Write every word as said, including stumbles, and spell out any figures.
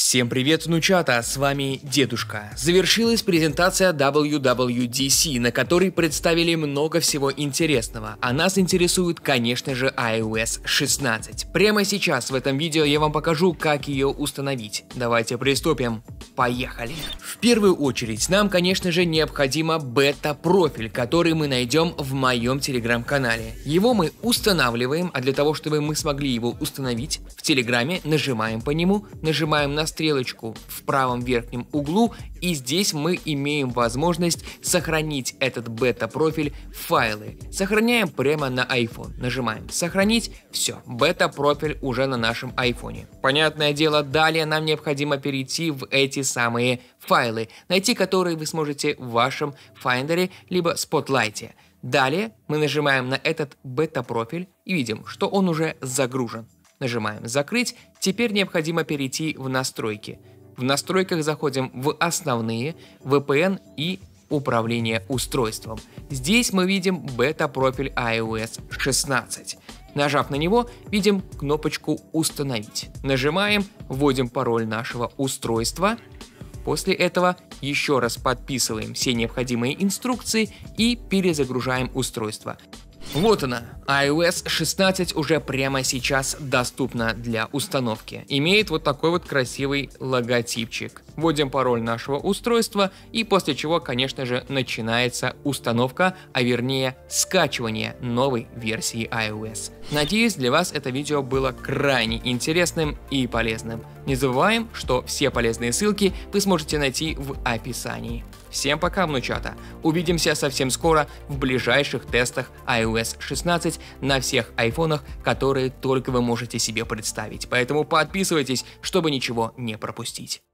Всем привет, внучата, с вами Дедушка. Завершилась презентация дабл ю дабл ю ди си, на которой представили много всего интересного, а нас интересует, конечно же, ай о эс шестнадцать. Прямо сейчас в этом видео я вам покажу, как ее установить. Давайте приступим. Поехали! В первую очередь нам, конечно же, необходимо бета-профиль, который мы найдем в моем телеграм-канале. Его мы устанавливаем, а для того, чтобы мы смогли его установить, в телеграме нажимаем по нему, нажимаем на стрелочку в правом верхнем углу, и здесь мы имеем возможность сохранить этот бета-профиль в файлы. Сохраняем прямо на iPhone. Нажимаем «Сохранить». Все, бета-профиль уже на нашем iPhone. Понятное дело, далее нам необходимо перейти в эти самые файлы, найти которые вы сможете в вашем Finder либо Spotlight. Далее мы нажимаем на этот бета-профиль и видим, что он уже загружен. Нажимаем «Закрыть». Теперь необходимо перейти в настройки. В настройках заходим в «Основные», ви пи эн и «Управление устройством». Здесь мы видим бета-профиль ай о эс шестнадцать. Нажав на него, видим кнопочку «Установить». Нажимаем, вводим пароль нашего устройства. После этого еще раз подписываем все необходимые инструкции и перезагружаем устройство. Вот она, ай о эс шестнадцать уже прямо сейчас доступна для установки. Имеет вот такой вот красивый логотипчик. Вводим пароль нашего устройства и после чего, конечно же, начинается установка, а вернее скачивание новой версии ай о эс. Надеюсь, для вас это видео было крайне интересным и полезным. Не забываем, что все полезные ссылки вы сможете найти в описании. Всем пока, внучата! Увидимся совсем скоро в ближайших тестах ай о эс шестнадцать на всех айфонах, которые только вы можете себе представить. Поэтому подписывайтесь, чтобы ничего не пропустить.